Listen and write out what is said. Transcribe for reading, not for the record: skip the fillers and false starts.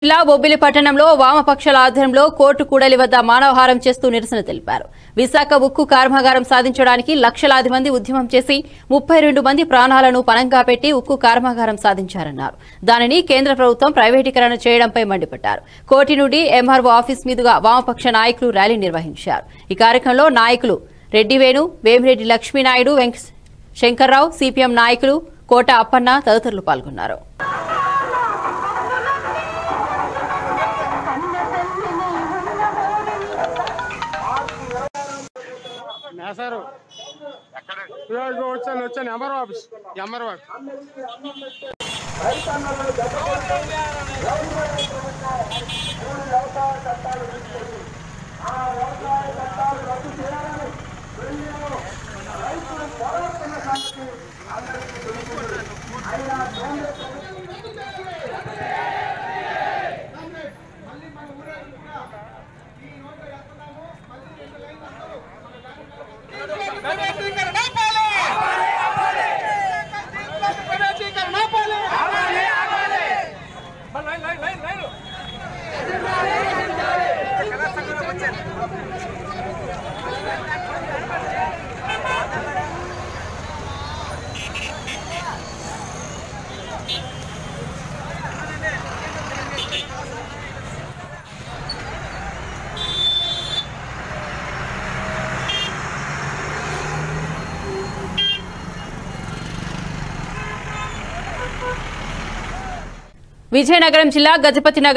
జిల్లా బొబ్బిలి పట్టణంలో వామపక్షాల ఆధ్వర్యంలో కోర్టు కూడలి వద్ద మానవహారం చేస్తూ నిరసన తెలిపారు. విశాఖ ఉక్కు కర్మాగారం సాధించడానికి లక్షలాది మంది ఉద్యమం చేసి 32 మంది ప్రాణాలను పణంగా పెట్టి ఉక్కు కర్మాగారం సాధించారన్నారు. దానిని కేంద్ర ప్రభుత్వం ప్రైవేటీకరణ చేయడంపై మండిపడ్డారు. కోటి నుండి ఎంఆర్ఓ ఆఫీస్ మీదుగా వామపక్ష నాయకులు ర్యాలీ నిర్వహించారు. ఈ కార్యక్రమంలో నాయకులు రెడ్డి వేణు, వేమిరెడ్డి లక్ష్మీనాయుడు, శంకర్రావు, సిపిఎం నాయకులు కోట అప్పన్న తదితరులు పాల్గొన్నారు. వచ్చాను ఎంఆర్ఓ ఆఫీస్ విజయనగరం జిల్లా గజపతి నగర్